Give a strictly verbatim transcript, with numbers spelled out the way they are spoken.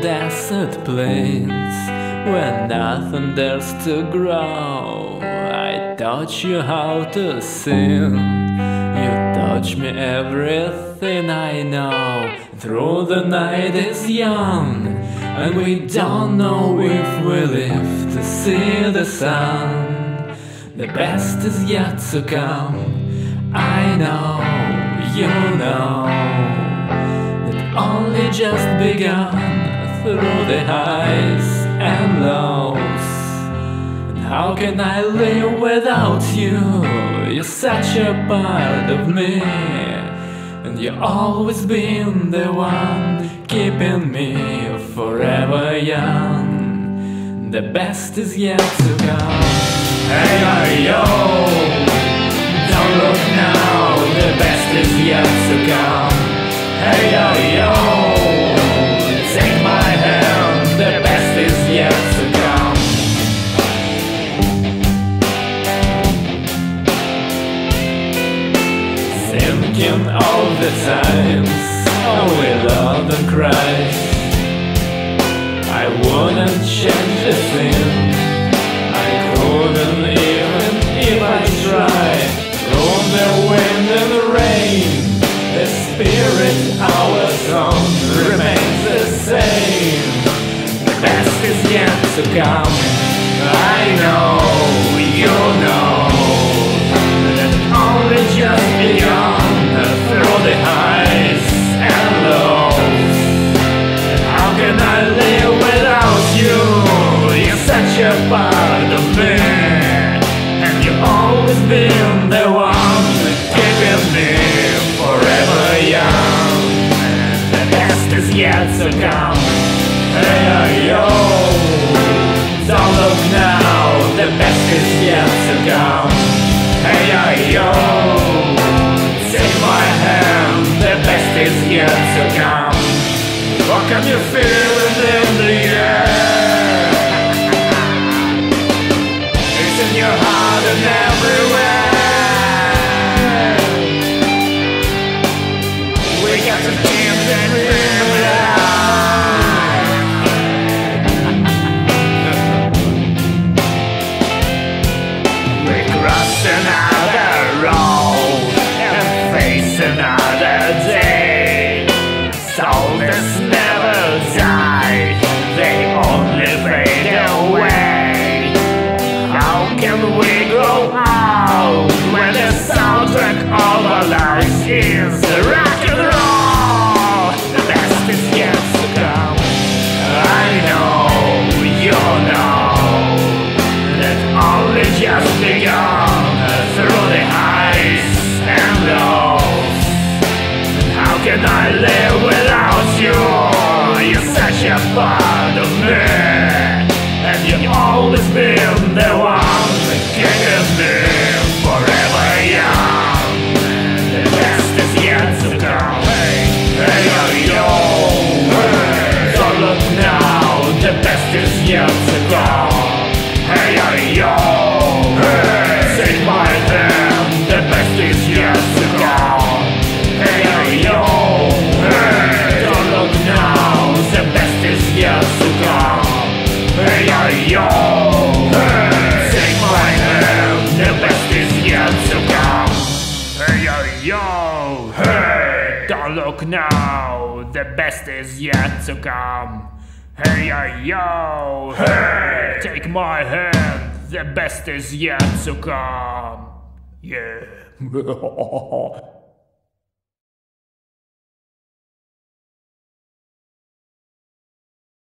desert plains where nothing dares to grow. I taught you how to sing, you taught me everything I know. Through the night is young, and we don't know if we live to see the sun. The best is yet to come, I know, you know, that only just begun. Through the highs and lows, and how can I live without you? You're such a part of me, and you've always been the one keeping me forever young. The best is yet to come. Hey, hey, yo, don't look now, the best is yet to come. Hey, hey, yo, take my hand, the best is yet to come. Thinking all the times how we loved and cried, I wouldn't change a thing, I couldn't even if I tried. Through the wind and the rain, the spirit, our song remains the same. The best is yet to come, I know, you know, that only just begun. Through the highs and lows, and how can I live without you? You're such a part of me, and you've always been the one keeping me forever young. The best is yet to come. Hey, hey, yo, don't look now, the best is yet to come. Hey, hey, yo, take my hand, the best is yet to come. What can you feel it in the air? It's in your heart and everywhere. We got to dance and live life. We crossed another road and face another day. Soldiers never die, they only fade away. How can we grow old when the soundtrack of our lives is rock and roll? The best is yet to come, I know, you know, that only just begun. Through the highs and lows, how can I live without you? You're such a part of me, and you've always been the one keeping me forever young. The best is yet to come. Hey, hey, yo, yo, hey, don't look now, the best is yet to come. Hey, hey, yo, hey, take my hand, the best is yet to come. Hey, hey, yo, hey, don't look now, the best is yet to come. Hey, hey, yo, hey, take my hand, the best is yet to come. Hey, hey, yo, hey, don't look now, the best is yet to come. Hey, hey, yo, hey, take my hand, the best is yet to come. Yeah.